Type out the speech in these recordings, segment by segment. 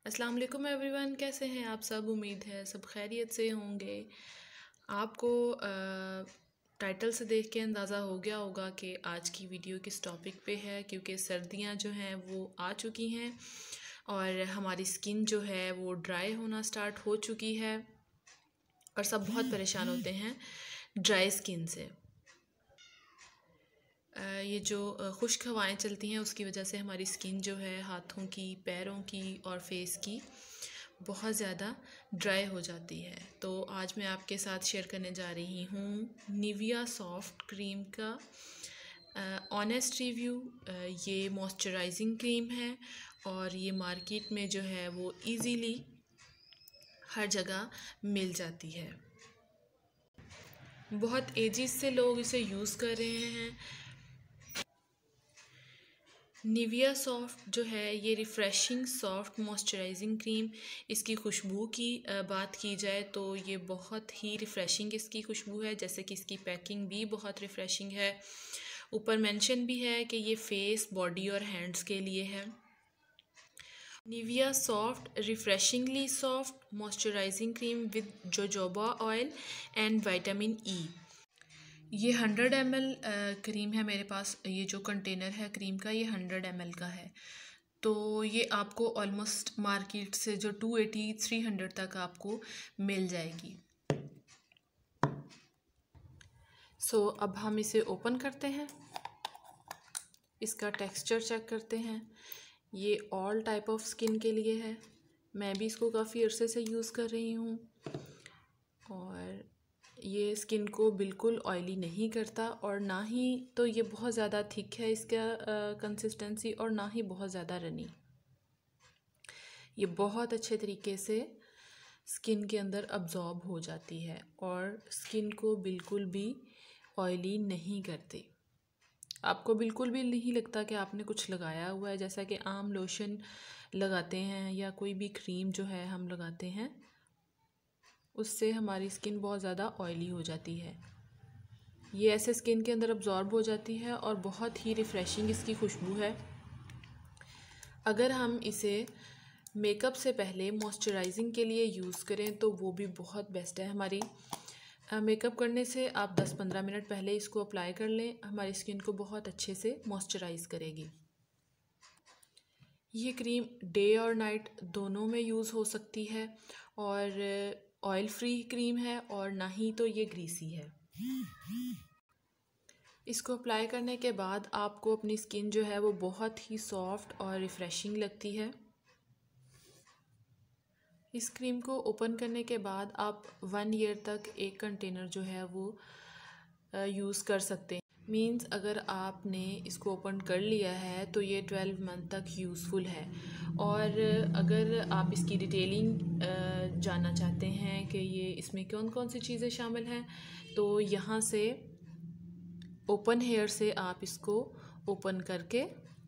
अस्सलाम वालेकुम एवरीवन, कैसे हैं आप सब। उम्मीद है सब खैरियत से होंगे। आपको टाइटल से देख के अंदाज़ा हो गया होगा कि आज की वीडियो किस टॉपिक पे है, क्योंकि सर्दियां जो हैं वो आ चुकी हैं और हमारी स्किन जो है वो ड्राई होना स्टार्ट हो चुकी है और सब बहुत परेशान होते हैं ड्राई स्किन से। ये जो खुश्क हवाएं चलती हैं उसकी वजह से हमारी स्किन जो है हाथों की, पैरों की और फेस की बहुत ज़्यादा ड्राई हो जाती है। तो आज मैं आपके साथ शेयर करने जा रही हूँ निविया सॉफ्ट क्रीम का ऑनेस्ट रिव्यू। ये मॉइस्चराइजिंग क्रीम है और ये मार्केट में जो है वो इजीली हर जगह मिल जाती है। बहुत एजिस से लोग इसे यूज़ कर रहे हैं। निविया सॉफ्ट जो है ये रिफ़्रेशिंग सॉफ्ट मॉइस्चराइजिंग क्रीम। इसकी खुशबू की बात की जाए तो ये बहुत ही रिफ़्रेशिंग इसकी खुशबू है, जैसे कि इसकी पैकिंग भी बहुत रिफ़्रेशिंग है। ऊपर मेंशन भी है कि ये फेस, बॉडी और हैंड्स के लिए है। Nivea soft refreshingly soft moisturising cream with jojoba oil and vitamin E. ये 100 ml क्रीम है मेरे पास। ये जो कंटेनर है क्रीम का ये 100 ml का है। तो ये आपको ऑलमोस्ट मार्केट से जो 280-300 तक आपको मिल जाएगी। अब हम इसे ओपन करते हैं, इसका टेक्सचर चेक करते हैं। ये ऑल टाइप ऑफ स्किन के लिए है। मैं भी इसको काफ़ी अरसे से यूज़ कर रही हूँ और ये स्किन को बिल्कुल ऑयली नहीं करता और ना ही तो ये बहुत ज़्यादा थिक है इसका कंसिस्टेंसी और ना ही बहुत ज़्यादा रनी। ये बहुत अच्छे तरीके से स्किन के अंदर अब्जॉर्ब हो जाती है और स्किन को बिल्कुल भी ऑयली नहीं करती। आपको बिल्कुल भी नहीं लगता कि आपने कुछ लगाया हुआ है, जैसा कि आम लोशन लगाते हैं या कोई भी क्रीम जो है हम लगाते हैं उससे हमारी स्किन बहुत ज़्यादा ऑयली हो जाती है। ये ऐसे स्किन के अंदर अब्जॉर्ब हो जाती है और बहुत ही रिफ़्रेशिंग इसकी खुशबू है। अगर हम इसे मेकअप से पहले मॉइस्चराइजिंग के लिए यूज़ करें तो वो भी बहुत बेस्ट है। हमारी मेकअप करने से आप 10-15 मिनट पहले इसको अप्लाई कर लें, हमारी स्किन को बहुत अच्छे से मॉइस्चराइज़ करेगी। ये क्रीम डे और नाइट दोनों में यूज़ हो सकती है और ऑयल फ्री क्रीम है और ना ही तो ये ग्रीसी है। इसको अप्लाई करने के बाद आपको अपनी स्किन जो है वो बहुत ही सॉफ्ट और रिफ़्रेशिंग लगती है। इस क्रीम को ओपन करने के बाद आप 1 ईयर तक एक कंटेनर जो है वो यूज़ कर सकते हैं। मीन्स अगर आपने इसको ओपन कर लिया है तो ये 12 मंथ तक यूज़फुल है। और अगर आप इसकी डिटेलिंग जानना चाहते हैं कि ये इसमें कौन कौन सी चीज़ें शामिल हैं तो यहाँ से ओपन हेयर से आप इसको ओपन करके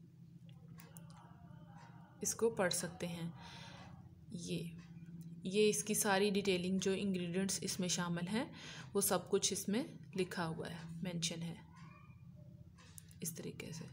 इसको पढ़ सकते हैं। ये इसकी सारी डिटेलिंग जो इंग्रेडिएंट्स इसमें शामिल हैं वो सब कुछ इसमें लिखा हुआ है, मेंशन है इस तरीके से।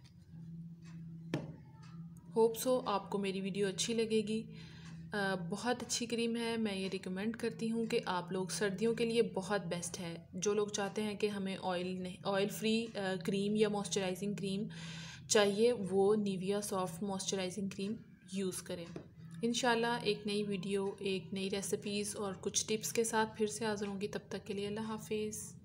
होप सो आपको मेरी वीडियो अच्छी लगेगी। बहुत अच्छी क्रीम है, मैं ये रिकमेंड करती हूँ कि आप लोग सर्दियों के लिए बहुत बेस्ट है। जो लोग चाहते हैं कि हमें ऑयल फ्री क्रीम या मॉइस्चराइजिंग क्रीम चाहिए वो Nivea soft moisturising cream use करें। इंशाल्लाह एक नई वीडियो, एक नई रेसिपीज़ और कुछ टिप्स के साथ फिर से हाज़िर होंगी। तब तक के लिए अल्लाह हाफिज़।